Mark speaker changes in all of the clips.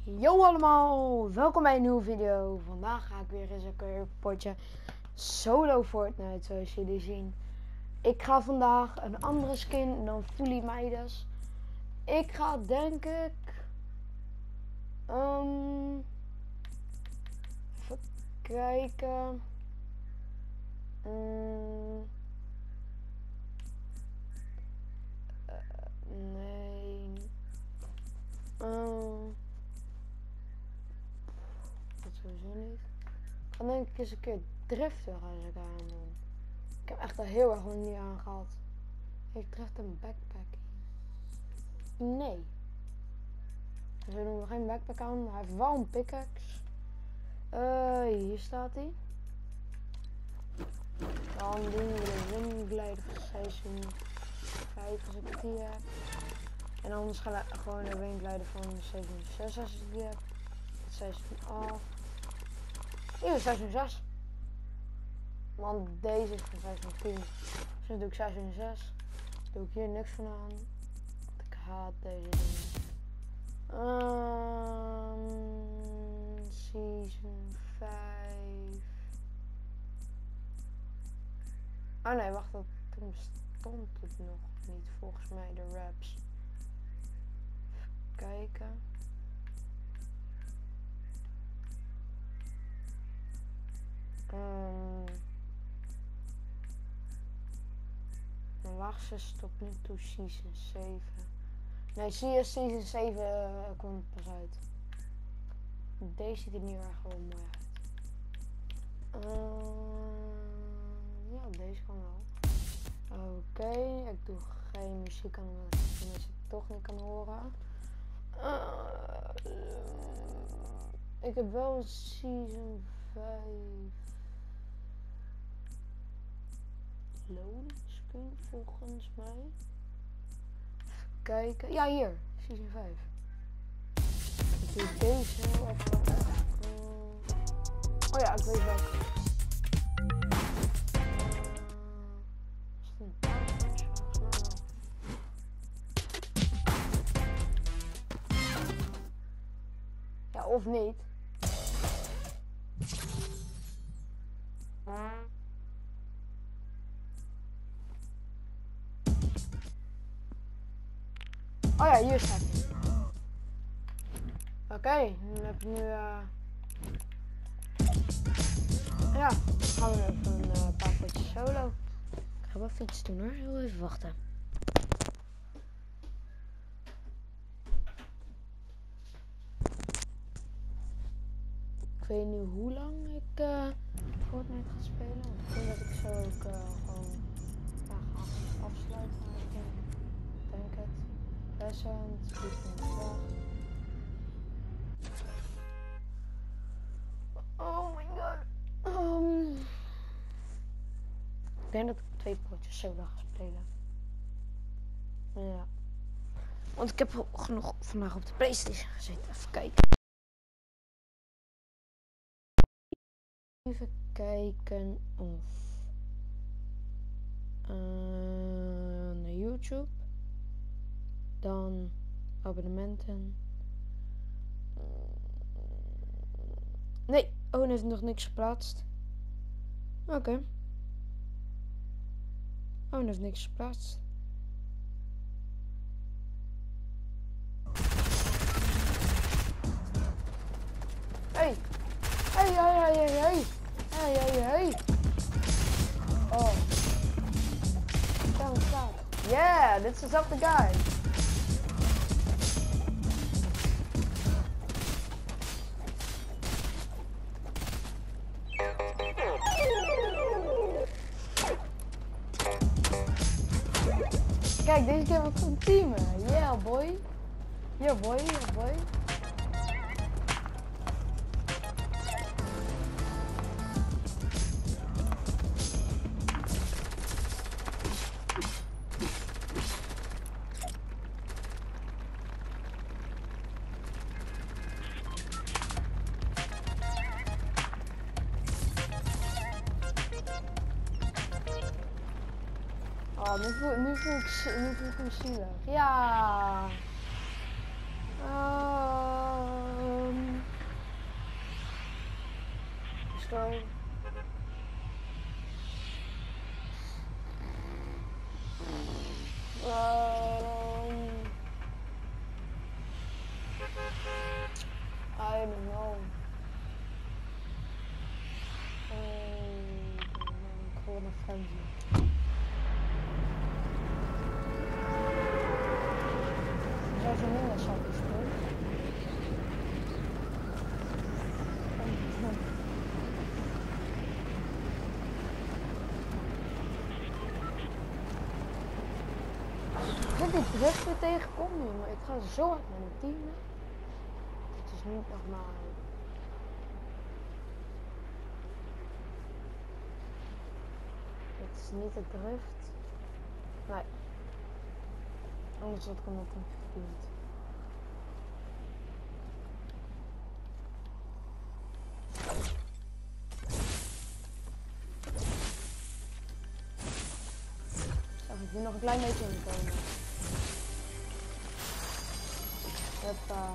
Speaker 1: Yo allemaal, welkom bij een nieuwe video. Vandaag ga ik weer eens een keer een potje solo Fortnite zoals jullie zien. Ik ga vandaag een andere skin dan Fully Midas. Ik ga denk ik... even kijken. Nee. Dat sowieso niet. Ik ga denk ik eens een keer driften als ik aan doen. Ik heb echt al heel erg lang niet aangehad. Heeft drift een backpack? Nee. Dus we doen geen backpack aan. Hij heeft wel een pickaxe. Hier staat hij. Dan doen we de windglider van seizoen 5 als ik het hier heb. En anders ga ik gewoon de windglider van seizoen 6 als ik het hier heb. Seizoen 8. Hier is seizoen 6. Want deze is van seizoen 10. Dus dan doe ik seizoen 6. Dus doe ik hier niks van aan. Want ik haat deze dingen. Season 5. Oh nee, wacht. Toen bestond het nog niet volgens mij, de raps. Even kijken. Mijn laagste is tot nu toe season 7. Nee, season 7 komt pas uit. Deze ziet er niet erg wel mooi uit. Ja, deze kan wel. Oké, ik doe geen muziek aan omdat ik de mensen toch niet kan horen. Ik heb wel een season 5 loading screen volgens mij. Even kijken. Ja, hier. Season 5. Ik doe deze heel even. Oh ja, ik weet welke. Is het een volgens mij wel. Ja, of niet. Oh ja, hier staat hij. Oké, dan heb ik nu ja, dan gaan we even een paar potjes solo. Ik ga wel even iets doen hoor, heel even wachten. Ik weet niet hoe lang ik Fortnite ga spelen. Want ik denk dat ik zo ook gewoon ga afsluiten. Ik denk het. Present, oh my god. Ik denk dat ik 2 potjes solo ga spelen. Ja. Want ik heb genoeg vandaag op de PlayStation gezeten. Even kijken. Even kijken of naar YouTube. Dan abonnementen. Nee, Owen heeft nog niks geplaatst. Oké. Owen heeft niks geplaatst. Hey! Hey, hey, hey, hey! Hey, hey, hey! Oh. Stop. Yeah, dit is dezelfde guy. Kijk, deze keer wat een teamen. Yeah, boy. Yeah, boy. Yeah, boy. Oh, nu voel ik me zielig. Ja. go. I don't know. Gewoon een frenzy. Zo zijn minder sapjes, toch? Ik die drift weer tegenkom nu, maar ik ga zo hard met mijn team. Het is niet normaal. Het is niet de drift. Nee. Anders had ik hem ook niet verdiend. Zag ik hier nog een klein beetje in komen. Hoppa.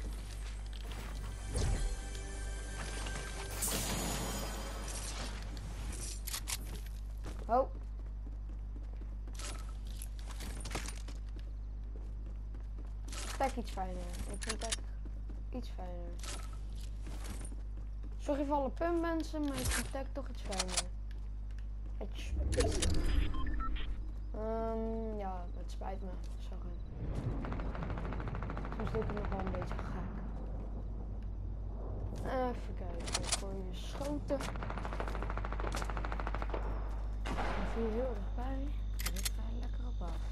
Speaker 1: Oh. Tech iets fijner. Ik vind tech iets fijner. Sorry voor alle pump mensen, maar ik vind tech toch iets fijner. Ja, het spijt me. Sorry. Soms doe ik het nog wel een beetje gek. Even kijken. Voor je schoten. Dan voel je heel erg bij. En dit ga je lekker op af.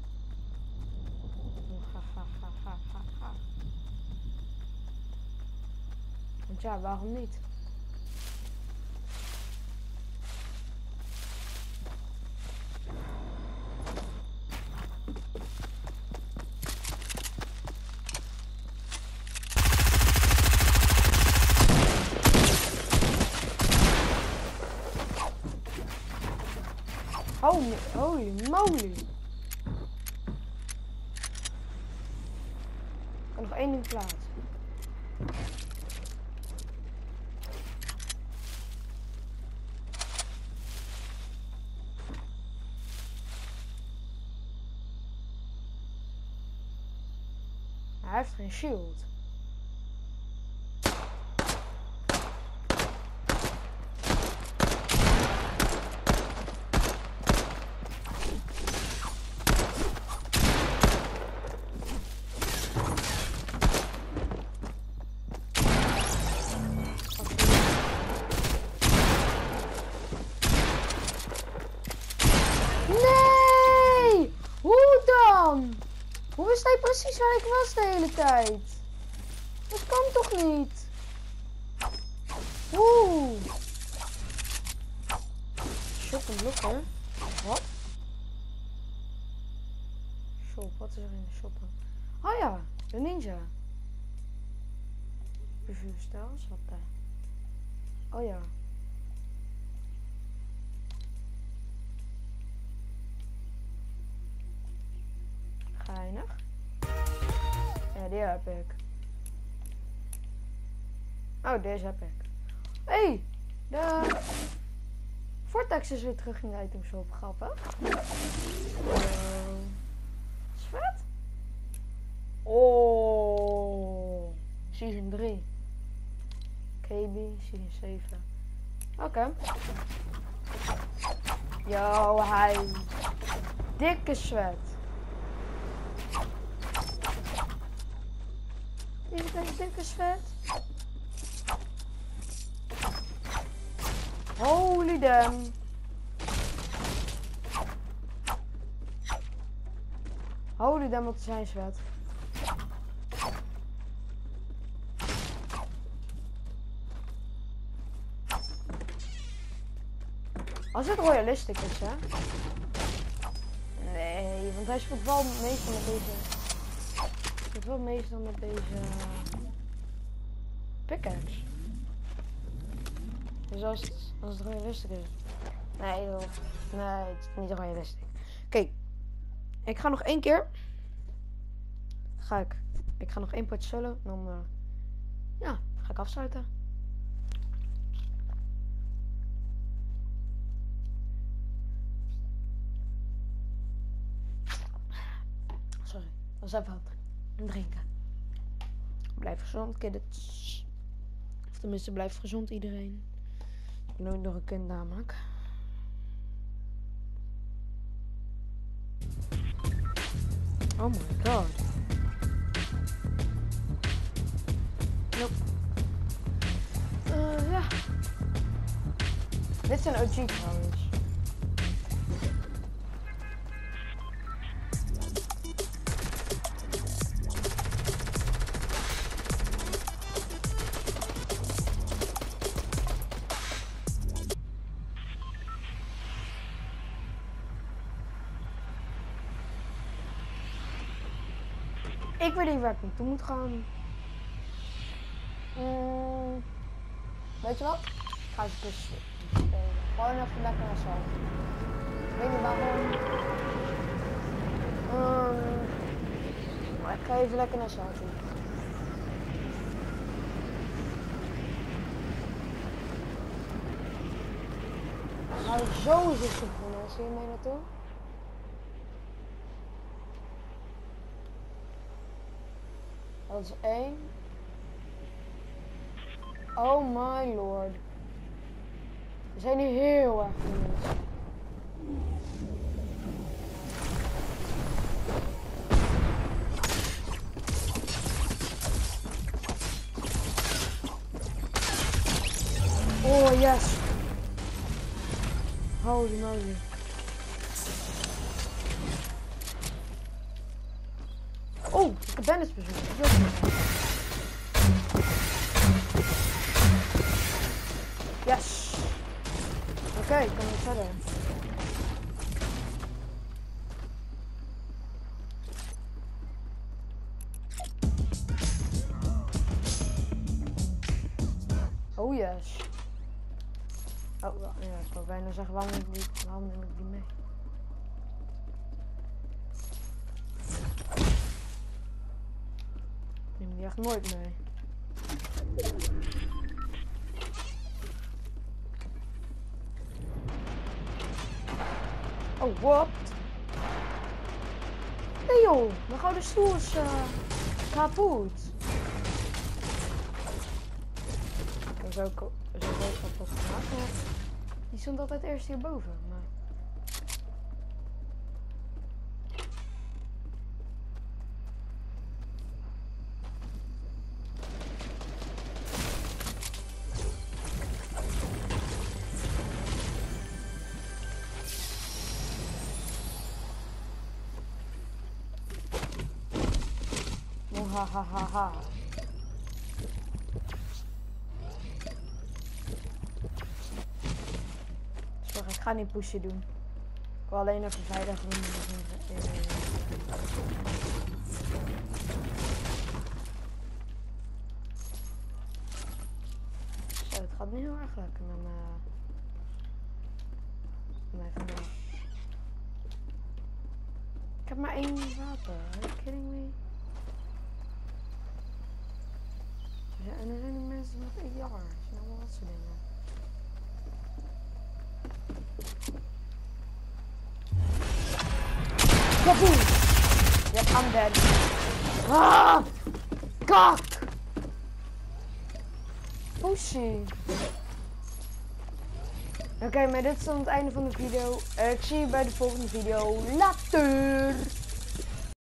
Speaker 1: Want ja, waarom niet? Holy moly! Ik kan nog één ding plaatsen. Hij heeft geen shield. Nee! Hoe dan? Hoe wist hij precies waar ik was de hele tijd? Dat kan toch niet? Oeh. Shop en blokker. Wat? Shop, wat is er in de shop? Oh ja, de ninja. Review styles, wat daar? Oh ja. Geinig. Ja, die heb ik. Oh, deze heb ik. Hey, de Vortex is weer terug in de itemshop. Grappig. Is vet. Oh, season 3. KB, season 7. Oké. Yo, hij. Dikke sweat. Deze dikke sweat. Holy damn. Holy damn, wat zijn sweat. Als het realistisch is, hè? Nee, want hij speelt wel meestal met deze. Het wel meestal met deze pickaxe. Dus als het realistisch is. Nee, joh. Nee, het is niet realistisch. Oké, ik ga nog één keer. Ik ga nog één potje solo. Dan ja, ga ik afsluiten. was even wat en drinken. Blijf gezond, kids. Of tenminste, blijf gezond iedereen. Ik nooit nog een kind namelijk. Oh my god. Nope. Ja. Dit zijn OG trouwens. Ik weet niet waar ik naartoe moet gaan. Weet je wat? Ik ga eens een keer spelen. Gewoon even lekker naar zo. Ik weet niet waarom. Maar ik ga even lekker naar zo toe. Nou, zo is het begonnen. Zie je mee naartoe? Dat is 1. Oh my lord. We zijn hier heel erg veel. Oh yes. Holy moly. Oh, ik heb bandits bezocht. Yes. Oké, ik kan weer verder. Oh yes. Oh, ja, ik wou bijna zeggen, waarom neem ik die mee? Ik neem die echt nooit mee. Oh, wat? Nee joh, mijn gouden stoel is kapot. Ik heb ook wat gemaakt, maar die stond altijd eerst hierboven. Maar... Ha ha ha ha. Sorry, ik ga niet pushen doen. Ik wil alleen even veilig doen. Zo, het gaat niet heel erg lekker met mij vandaag. Ik heb maar 1 wapen. Are you kidding me? Ja, en er zijn die mensen met AR. En allemaal dat soort dingen. Kaboom! Yep, I'm dead. Ah! Kak! Pussy. Oké, maar dit is dan het einde van de video. Ik zie je bij de volgende video. Later!